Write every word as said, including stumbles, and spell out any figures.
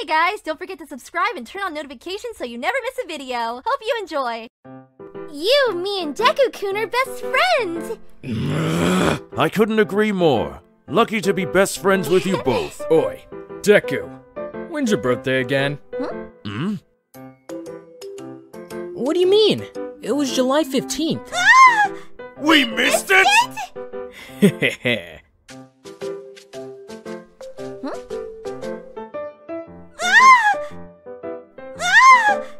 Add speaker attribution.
Speaker 1: guys, don't forget to subscribe and turn on notifications so you never miss a video. Hope you enjoy. You, me, and Deku-kun are best friends.
Speaker 2: I couldn't agree more. Lucky to be best friends with you both.
Speaker 3: Oi, Deku, when's your birthday again?
Speaker 1: Huh?
Speaker 2: Hmm?
Speaker 4: What do you mean? It was July fifteenth.
Speaker 1: Ah!
Speaker 2: We missed it?
Speaker 3: Hehehe.
Speaker 1: Huh? Ah! Ah!